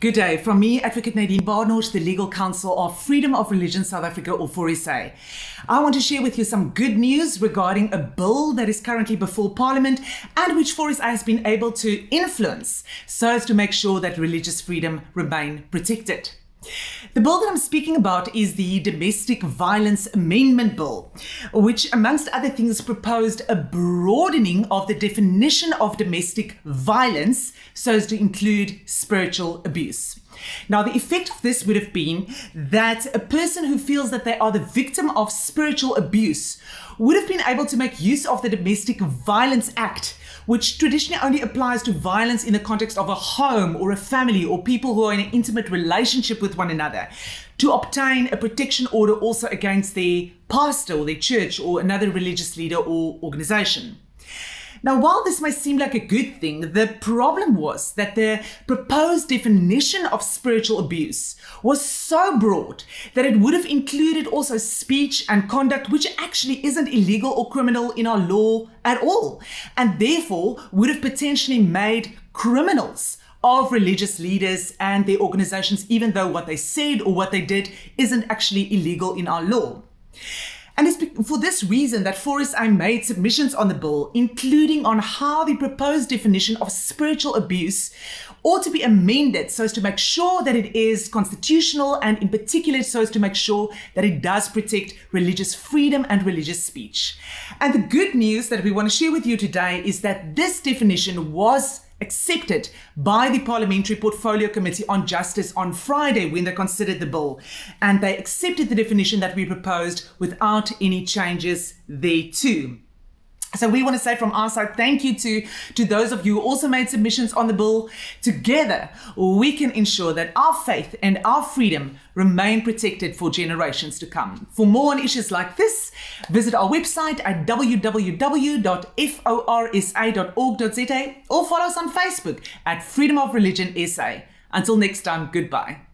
Good day. From me, Advocate Nadine Barnard, the Legal Counsel of Freedom of Religion South Africa, or 4SA. I want to share with you some good news regarding a bill that is currently before Parliament and which 4SA has been able to influence so as to make sure that religious freedom remain protected. The bill that I'm speaking about is the Domestic Violence Amendment Bill, which, amongst other things, proposed a broadening of the definition of domestic violence so as to include spiritual abuse. Now, the effect of this would have been that a person who feels that they are the victim of spiritual abuse would have been able to make use of the Domestic Violence Act, which traditionally only applies to violence in the context of a home or a family or people who are in an intimate relationship with one another, to obtain a protection order also against their pastor or their church or another religious leader or organization. Now, while this may seem like a good thing, the problem was that the proposed definition of spiritual abuse was so broad that it would have included also speech and conduct which actually isn't illegal or criminal in our law at all, and therefore would have potentially made criminals of religious leaders and their organizations, even though what they said or what they did isn't actually illegal in our law. And it's for this reason that 4SA made submissions on the bill, including on how the proposed definition of spiritual abuse ought to be amended so as to make sure that it is constitutional, and in particular so as to make sure that it does protect religious freedom and religious speech. And the good news that we want to share with you today is that this definition was accepted by the Parliamentary Portfolio Committee on Justice on Friday when they considered the bill, and they accepted the definition that we proposed without any changes thereto. So we want to say from our side, thank you to those of you who also made submissions on the bill. Together, we can ensure that our faith and our freedom remain protected for generations to come. For more on issues like this, visit our website at www.forsa.org.za or follow us on Facebook at Freedom of Religion SA. Until next time, goodbye.